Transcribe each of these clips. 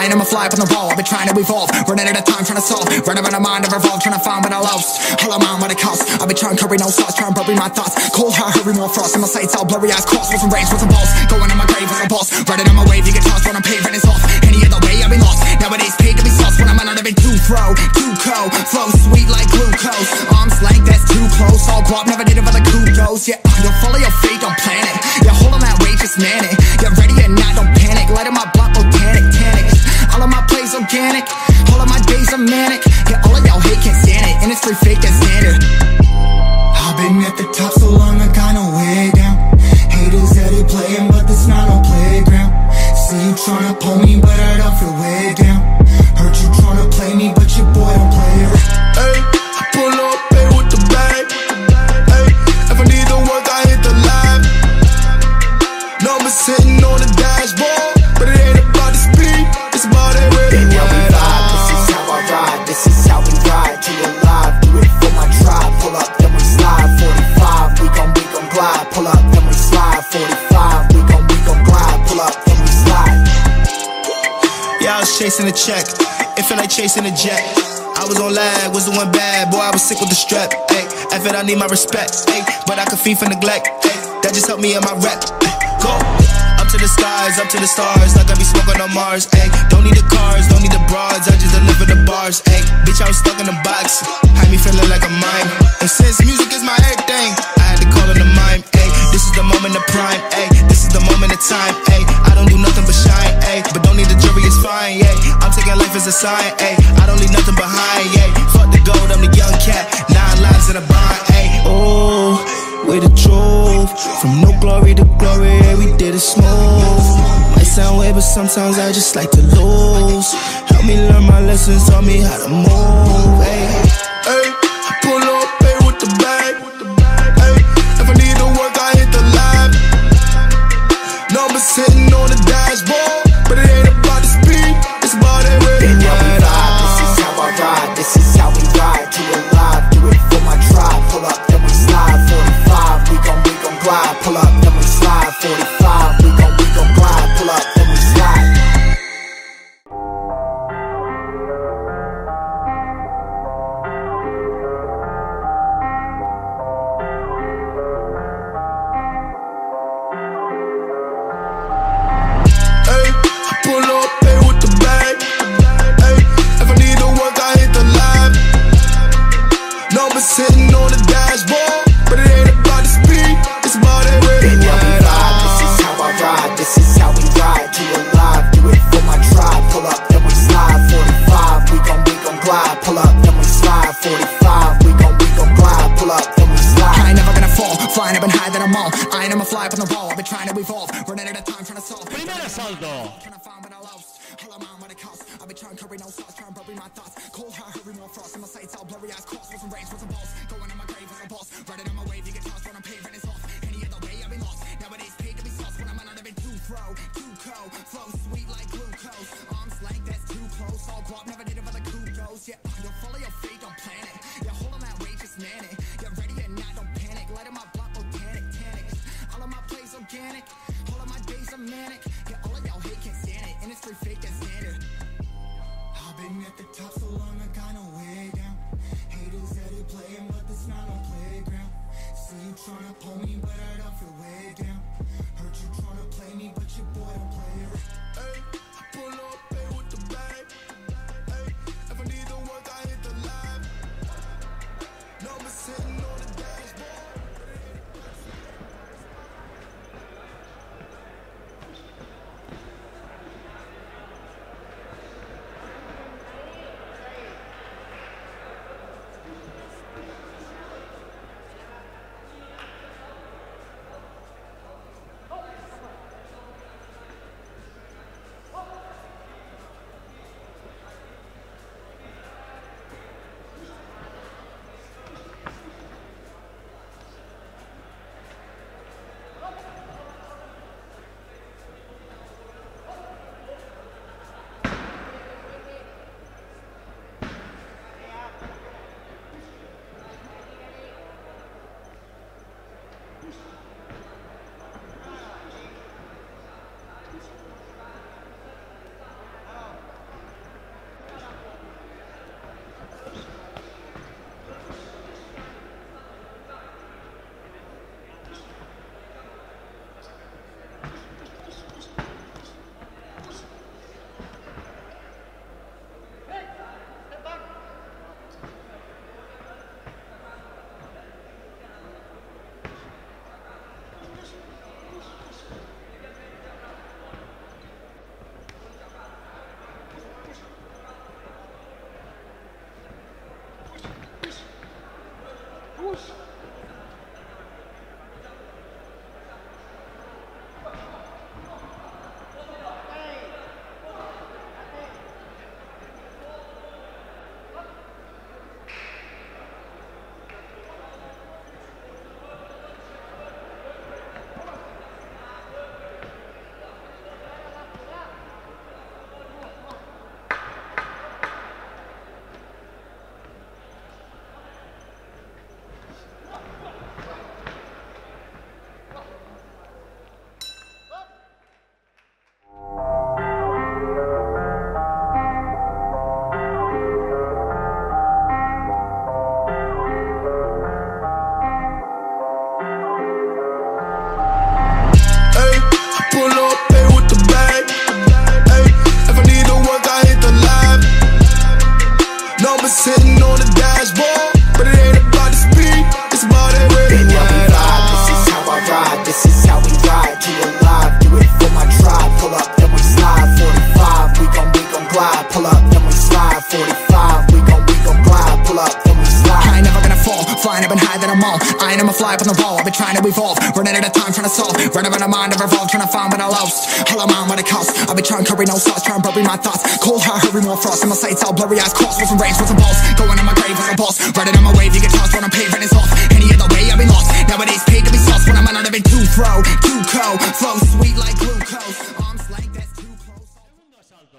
I ain't I'ma fly up on the wall, I've been trying to evolve, running out of time trying to solve, running out of mind, I've revolved, trying to find what I lost. All I'm on what it costs, I've been trying to curry no sauce, trying to bury my thoughts. Cold heart, hurry more frost, in my sights all blurry eyes cross, with some rage, with some balls, going in my grave with some balls, running on my wave, you get tossed when I'm paving is off. Any other way I've been lost, nowadays paid to be sauce, when I'm on I've been too throw, too cold, flow sweet like glucose, arms length that's too close, all guap, never did it for the kudos. Yeah, you'll follow your fate, don't plan it, you're holding that weight, just man it, get ready or not, don't panic, light up my block, botanic, tannic, all of my plays organic, all of my days are manic, yeah, all of y'all hate can't stand it, and it's free fake that's standard. I've been at the top so long I got no way down, haters that they playing but this not no playground, see you tryna pull me but I don't feel way down, heard you tryna play me but your boy don't play it. Hey, I pull up, pay with the bag, hey, if I need to work I hit the live, numbers sitting on the dashboard, but it ain't about the speed, it's about that way we ride, this is how I ride, this is how we ride, to your live, do it for my tribe, pull up then we slide, 45, we gon' glide, pull up then we slide, 45, we gon' glide, pull up then we slide. Yeah, I was chasing a check, it felt like chasing a jet, I was on lag, was doing bad, boy I was sick with the strep, ayy, I felt I need my respect, ayy, but I could feed for neglect, ayy, that just helped me in my rep, go. Up to the skies, up to the stars, like I be smoking on Mars, ayy. Don't need the cars, don't need the broads, I just deliver the bars, ayy. Bitch, I was stuck in a box, had me feeling like a mime. And since music is my everything, I had to call it a mime, ayy. This is the moment of prime, ayy. This is the moment of time, ayy. I don't do nothing but shine, ayy. But don't need the jury, it's fine, ayy. I'm taking life as a sign, ayy. I don't leave nothing behind, ayy. Fuck the gold, I'm the young cat, 9 lives in a bind, ayy. Oh, we the drove from no glory to glory, yeah, we did it smooth. Might sound weird, but sometimes I just like to lose. Help me learn my lessons, taught me how to move. Hey, hey, I pull up, pay with the bag. Hey, if I need to work, I hit the live. Numbers sitting on the dashboard, but it ain't about the speed, it's about that way. We ride, this is how I ride, this is how we ride, to your live, do it for my tribe, pull up then we slide, 45, we gon' glide, pull up then we slide, 45, we gon' glide, pull up then we slide. Hey, I pull up, pay with the bag, hey, if I need to work I hit the live, numbers sitting on the dashboard, but it ain't about the speed, it's about that way. We ride, this is how I ride, this is how we ride, to your live, do it for my tribe, pull up then we slide, 45, we gon' glide, pull up then we slide, 45, we gon' glide, pull up then we slide. I ain't never gonna fall, flying up and high that I'm on, I ain't I'ma fly up on the wall, I've been trying to evolve, running out of time trying to solve. Primer asalto. Trying to find what I lost, all I'm on what it costs, I've been trying to curry no sauce, trying to bury my thoughts. Cold heart, hurry more frost, in my sights all blurry eyes cross, with some rage, with some balls, going in my grave with some balls, running on my wave, you get tossed when I'm paving is off. Any other way I've been lost, nowadays paid to be sauce, when I'm on I've been too throw, too cold, flow sweet like glucose, arms length that's too close, all guap, never did it for the kudos. Yeah, you'll follow your fate, don't plan it, you're holding that weight, just man it, get ready or not, don't panic, light up my block, botanic, tannic, all of my plays organic, all of my days are manic, yeah, all of y'all hate can't stand it, and it's free fake that's standard. I've been at the top so long I got no way down, haters that they playing but this not no playground, see you tryna pull me but I don't feel way down, heard you tryna play me but your boy don't play it. Hey, I pull up, pay with the bag, hey, if I need to work I hit the live, numbers sitting on the dashboard. I'm on. I ain't I'ma fly up on the wall. I've been trying to evolve, running out of time, trying to solve. Running out of mind, I've revolved, trying to find what I lost. All I'm on what it costs. I've been trying to curry no sauce, trying to bury my thoughts. Cold heart, hurry more frost. In my sights all blurry eyes cross. With some rage, with some balls. Going in my grave with a boss. Riding on my wave, you get tossed when I'm paving is off. Any other way, I've been lost. Nowadays paid to be sauce when I'm on living too fro, too cold. Flow sweet like glucose. Arms like that's too close. Segundo asalto.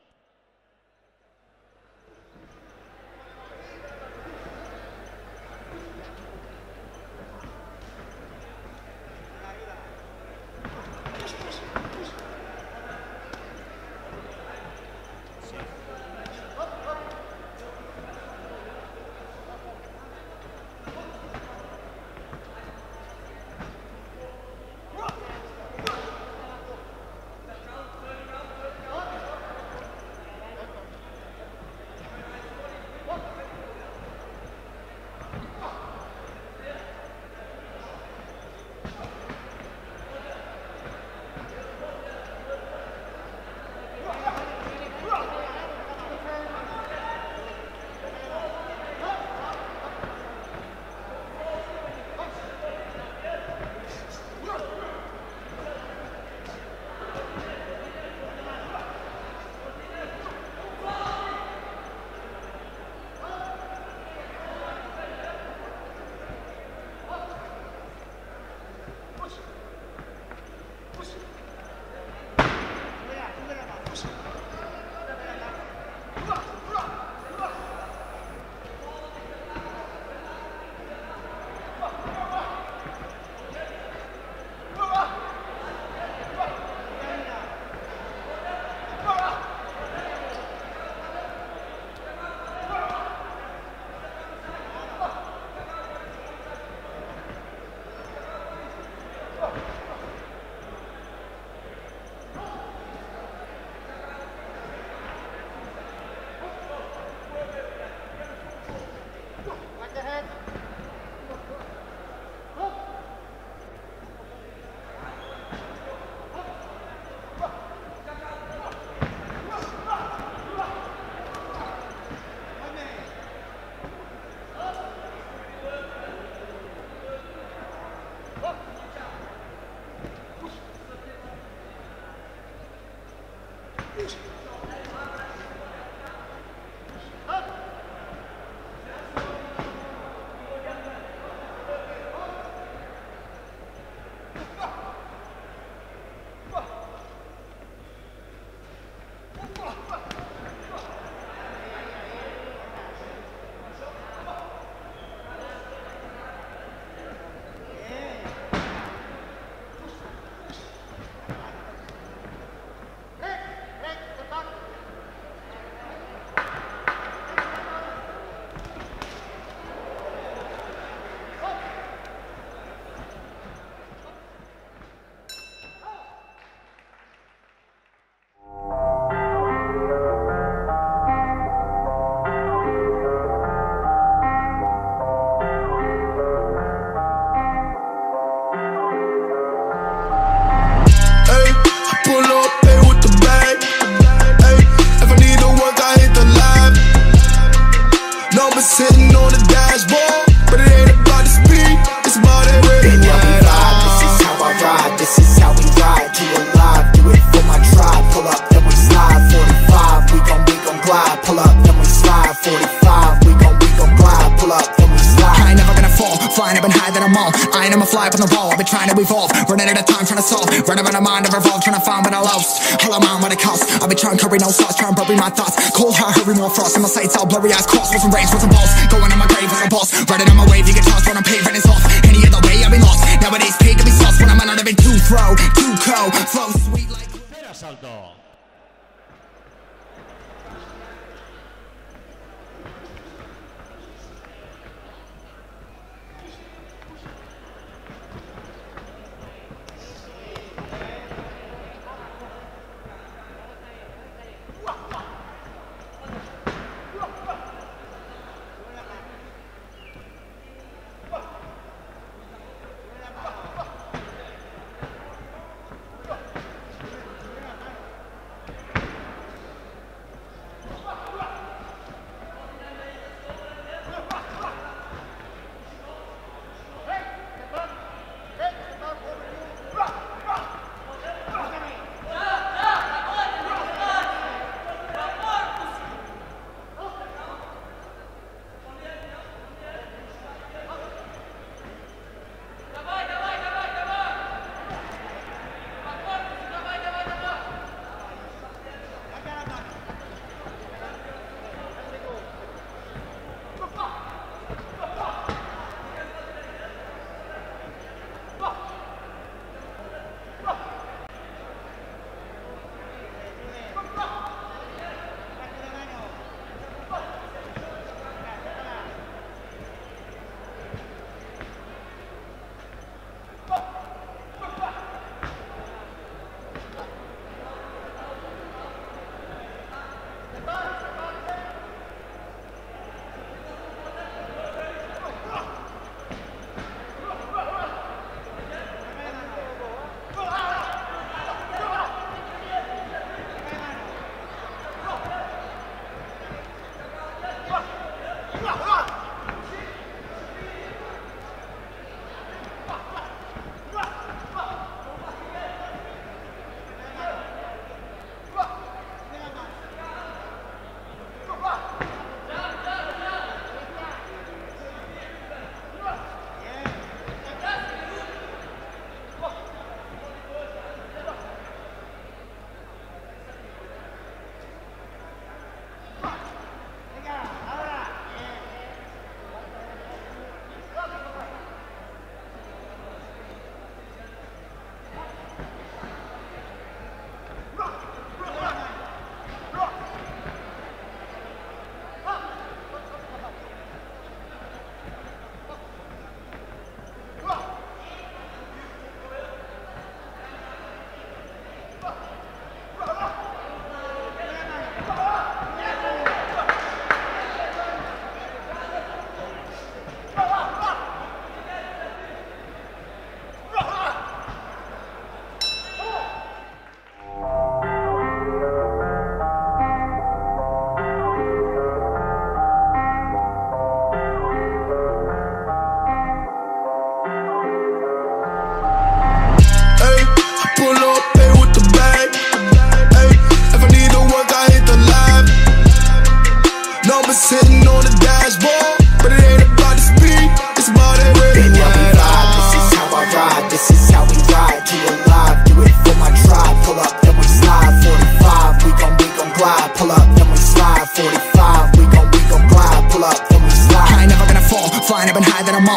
Sitting on the dashboard, but it ain't about the speed, it's about that ready wide eye. This is how I ride, this is how we ride. To alive, do it for my tribe. Pull up, then we slide. 45, we gon' glide. Pull up, then we slide. 45, we gon' glide. Pull up, then we slide. I ain't never gonna fall, flying up and high that I'm on. I ain't I'ma fly up on the wall. I've been trying to evolve, running out of time, trying to solve. Running out of mind, I've revolved, trying to find what I lost. All I'm on what it costs. I've been trying to curry no sauce, trying to bury my thoughts. Cold heart, hurry more frost. In my sights all blurry eyes cross. With some rage, with some balls. Going in my grave with a boss. Riding on my wave, you get tossed when I'm paving is off. Any other way, I've been lost. Nowadays paid to be sauce when I'm on living too fro, too cold. Flow sweet like Tercer asalto.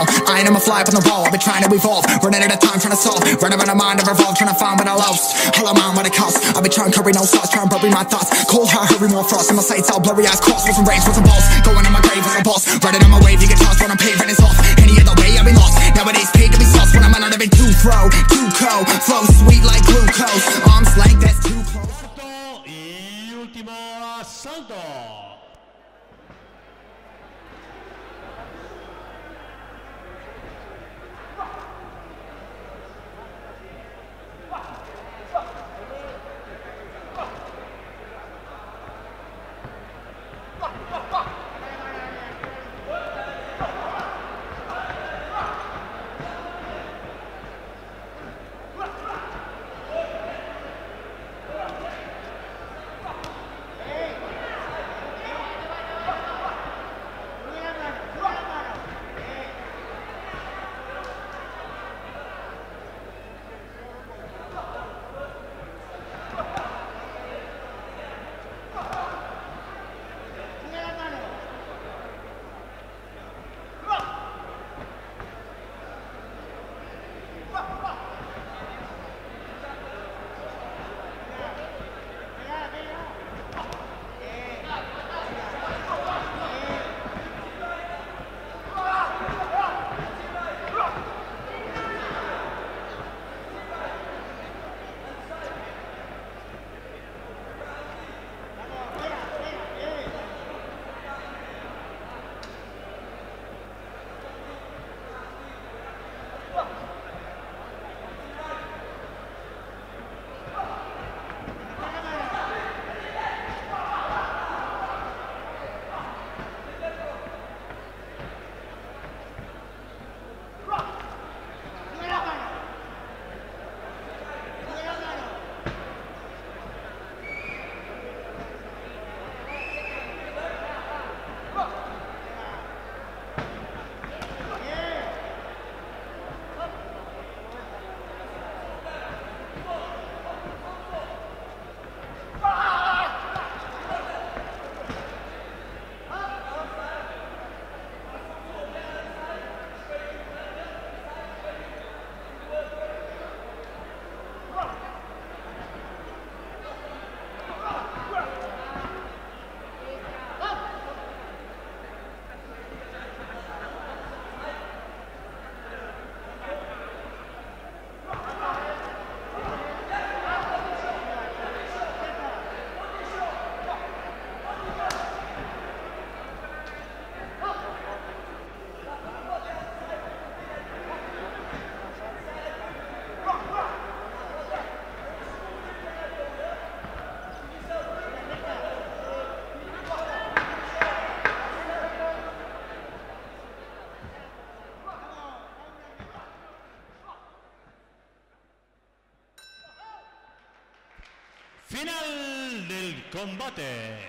I ain't I'ma fly up on the wall. I've been trying to evolve, running out of time, trying to solve. Running around a mind of revolve, trying to find what I lost. All I'm on what it costs. I've been trying to curry no sauce, trying to bury my thoughts. Cold heart, hurry more frost. In my sights all blurry eyes cross. Wasn't raised, wasn't balls. Going in my grave as a boss. Riding on my wave, you get tossed when I'm paving it's off. Any other way, I've been lost. Nowadays paid to be sauce when I'm out of it too throw. Too cold, flow sweet like glucose. Arms length, that's too close. Y último asalto. Final del combate.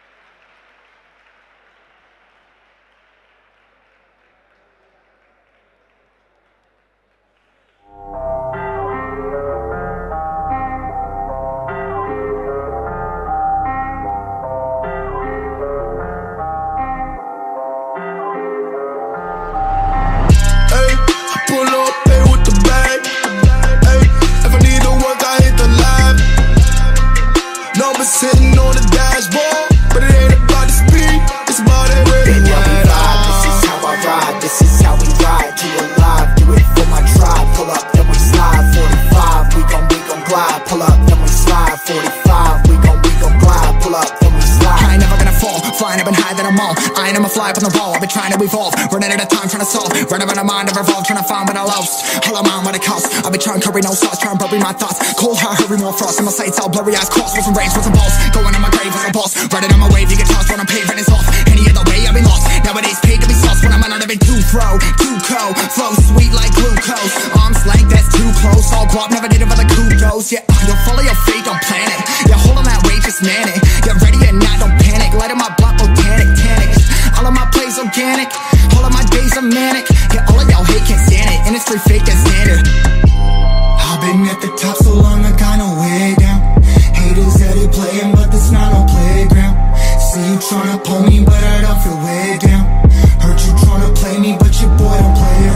Sitting on the dashboard, but it ain't about the speed, it's about that ready ride. This is how I ride, this is how we ride. Do it live, do it for my tribe. Pull up, then we slide. 45, we gon' glide. Pull up, then we slide. 45, we gon' glide. Pull up, then we slide. I ain't never gonna fall, flying up and high that I'm on. I ain't I'ma fly up on the wall. I've been trying to evolve, running out of time, trying to solve. Running around a mind of revolve, trying to find what I lost. All I'm on what it costs. I've been trying to curry no sauce, trying to bury my thoughts. Cold heart, hurry more frost. In my sights all blurry eyes cross. Wasn't raised, wasn't balls. Going in my grave as a boss. Riding on my wave, you get tossed when I'm paving it's off. Any other way, I've been lost. Nowadays paid to be sauce when I'm out of it too throw. Too cold, flow sweet like glucose. Arms length, that's too close. All guap, never did it for the kudos. Yeah, you'll follow your fate, don't plan it. Yeah, hold on that weight, just man it. Get ready or not, don't panic. Light up my block, botanic, tannic. All of my plays organic, all of my days are manic. Yeah, all of y'all hate, can't stand it. Industry fake, that's standard. I've been at the top so long, I got no way down. Haters that they playing, but this not no playground. See you tryna pull me, but I don't feel way down. Heard you tryna play me, but your boy don't play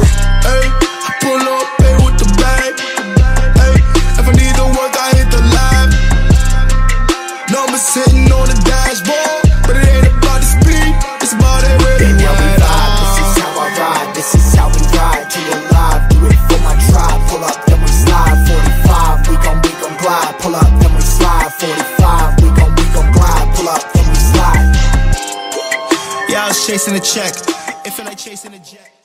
diamonds sitting on the dashboard, but it ain't about the speed, it's about that ready Baby, I'll be ride. vibe, this is how I ride, this is how we ride. To your live, do it for my tribe. Pull up, then we slide. 45, we gon' glide. Pull up, then we slide. 45, we gon' glide. Pull up, then we slide. Yeah, I was chasing a check, it feel like chasing a jet.